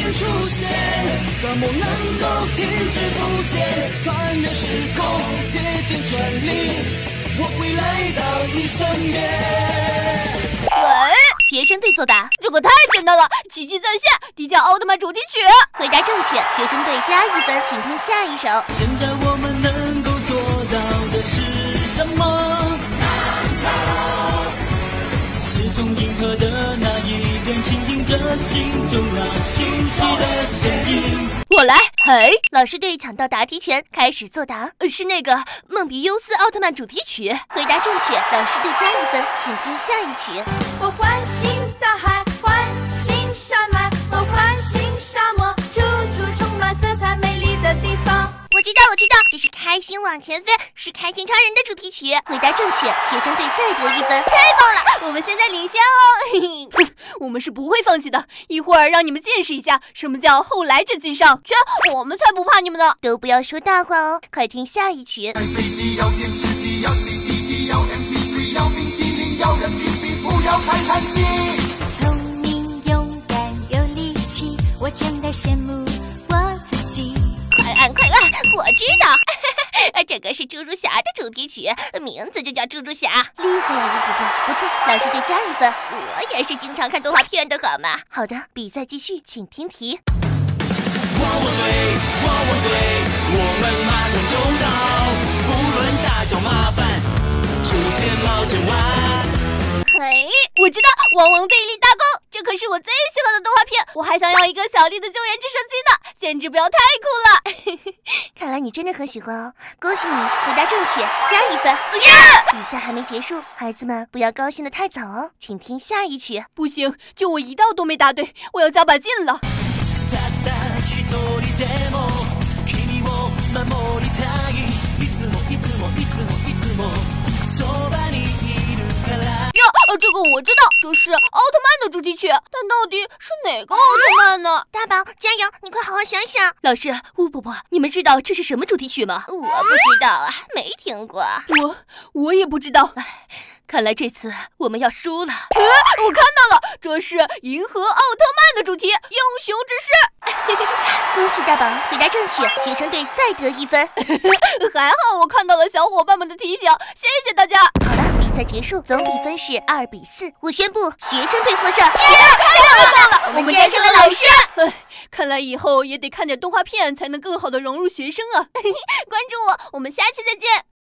间出现，怎么能够停滞不前？穿越时空，竭尽全力，我会来到你身边。 学生队作答，这个太简单了，奇迹再现，迪迦奥特曼主题曲。回答正确，学生队加1分，请听下一首。 现在我们能够做到的是什么？是从银河的那一边倾听着心中那讯息的声音。 我来，嘿，老师队抢到答题权，开始作答。是那个梦比优斯奥特曼主题曲。回答正确，老师队加1分，请听下一曲。 我唤醒大海，唤醒山脉，我唤醒沙漠，处处充满色彩美丽的地方。 我知道，这是开心往前飞，是开心超人的主题曲。回答正确，学生队再得1分，太棒了，我们现在领先哦。我们是不会放弃的，一会儿让你们见识一下什么叫后来者居上。切，我们才不怕你们呢！都不要说大话哦，快听下一曲。 飞机要电视机要 CD 机要 MP3 要冰淇淋要人民币，不要看看戏。 聪明勇敢有力气，我真的羡慕我自己。 快按，我知道，这个是猪猪侠的主题曲，名字就叫猪猪侠。厉害呀，吴伯伯，不错，老师队加1分。我也是经常看动画片的，好吗？好的，比赛继续，请听题。 我对，我们马上就到，不论大小麻烦，出现冒险湾。 嘿，我知道，汪汪队立大功，这可是我最喜欢的动画片。我还想要一个小丽的救援直升机呢，简直不要太酷了。看来你真的很喜欢哦，恭喜你，回答正确，加1分。比赛还没结束，孩子们不要高兴得太早哦，请听下一曲。不行，就我一道都没答对，我要加把劲了。这个我知道，这是奥特曼的主题曲，但到底是哪个奥特曼呢？大宝，加油，你快好好想想。老师，巫婆婆，你们知道这是什么主题曲吗？我不知道啊，没听过。我也不知道。看来这次我们要输了。我看到了，这是银河奥特曼的主题，英雄之势。恭喜大宝，回答正确，学生队再得1分。还好我看到了小伙伴们的提醒，谢谢大家。好了，比赛结束，总比分是2比4，我宣布学生队获胜。太棒了，我们战胜了老师。看来以后也得看点动画片，才能更好的融入学生啊。关注我，我们下期再见。